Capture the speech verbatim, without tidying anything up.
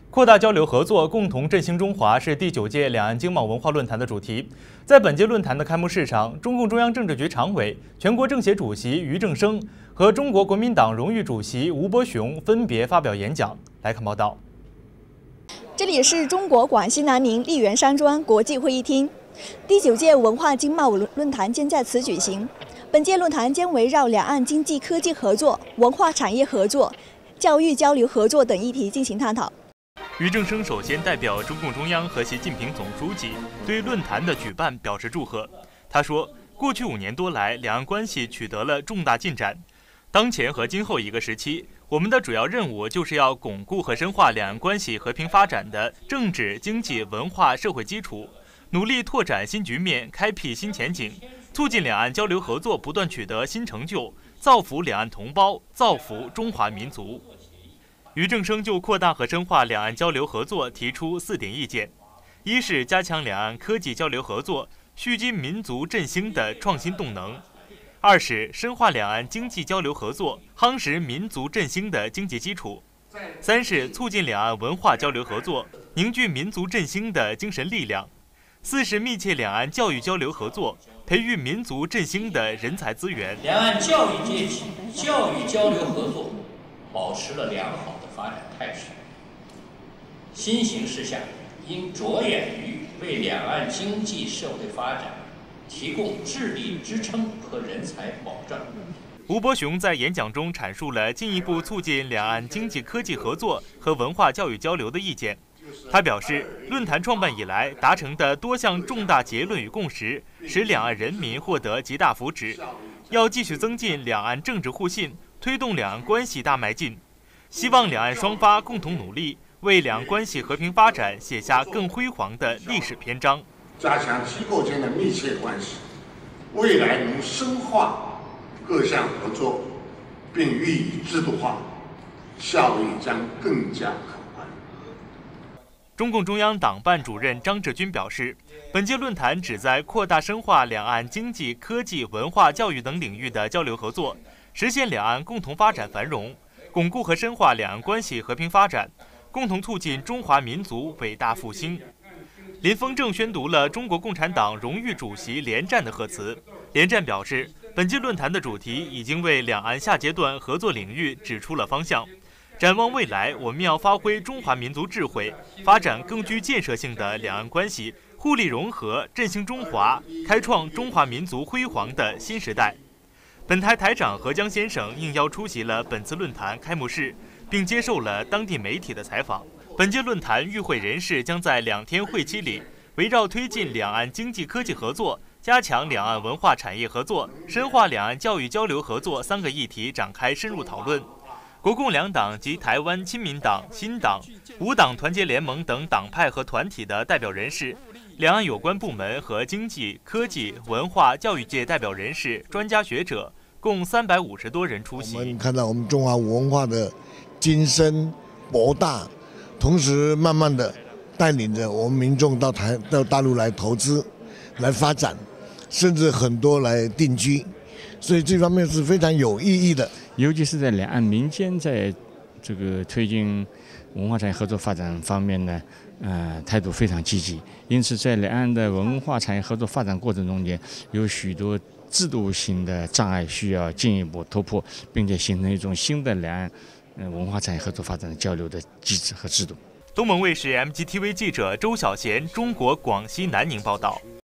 扩大交流合作，共同振兴中华是第九届两岸经贸文化论坛的主题。在本届论坛的开幕式上，中共中央政治局常委、全国政协主席俞正声和中国国民党荣誉主席吴伯雄分别发表演讲。来看报道。 这里是中国广西南宁丽园山庄国际会议厅，第九届文化经贸论坛将在此举行。本届论坛将围绕两岸经济科技合作、文化产业合作、教育交流合作等议题进行探讨。 俞正声首先代表中共中央和习近平总书记对论坛的举办表示祝贺。他说，过去五年多来，两岸关系取得了重大进展。当前和今后一个时期，我们的主要任务就是要巩固和深化两岸关系和平发展的政治、经济、文化、社会基础，努力拓展新局面，开辟新前景，促进两岸交流合作不断取得新成就，造福两岸同胞，造福中华民族。俞正声就扩大和深化两岸交流合作提出四点意见：一是加强两岸科技交流合作，蓄积民族振兴的创新动能；二是深化两岸经济交流合作，夯实民族振兴的经济基础；三是促进两岸文化交流合作，凝聚民族振兴的精神力量；四是密切两岸教育交流合作，培育民族振兴的人才资源。 两岸教育阶级教育交流合作保持了良好的发展态势。新形势下，应着眼于为两岸经济社会发展提供智力支撑和人才保障。 吴伯雄在演讲中阐述了进一步促进两岸经济科技合作和文化教育交流的意见。他表示，论坛创办以来达成的多项重大结论与共识，使两岸人民获得极大福祉。要继续增进两岸政治互信，推动两岸关系大迈进。希望两岸双方共同努力，为两岸关系和平发展写下更辉煌的历史篇章。 加强机构间的密切关系，未来能深化各项合作，并予以制度化，效益将更加可观。 中共中央党办主任张志军表示，本届论坛旨在扩大深化两岸经济、科技、文化、教育等领域的交流合作，实现两岸共同发展繁荣，巩固和深化两岸关系和平发展，共同促进中华民族伟大复兴。林峰正宣读了中国共产党荣誉主席连战的贺词。连战表示，本届论坛的主题已经为两岸下阶段合作领域指出了方向。展望未来，我们要发挥中华民族智慧，发展更具建设性的两岸关系，互利融合，振兴中华，开创中华民族辉煌的新时代。本台台长何江先生应邀出席了本次论坛开幕式，并接受了当地媒体的采访。本届论坛与会人士将在两天会期里，围绕推进两岸经济科技合作、加强两岸文化产业合作、深化两岸教育交流合作三个议题展开深入讨论。国共两党及台湾亲民党、新党、五党团结联盟等党派和团体的代表人士，两岸有关部门和经济、科技、文化、教育界代表人士、专家学者共三百五十多人出席。 我们看到我们中华文化的精深博大，同时慢慢的带领着我们民众到台到大陆来投资、来发展，甚至很多来定居，所以这方面是非常有意义的。 尤其是在两岸民间在这个推进文化产业合作发展方面呢，呃，态度非常积极。因此，在两岸的文化产业合作发展过程中间，有许多制度性的障碍需要进一步突破，并且形成一种新的两岸文化产业合作发展交流的机制和制度。 东盟卫视 M G T V 记者周小贤，中国广西南宁报道。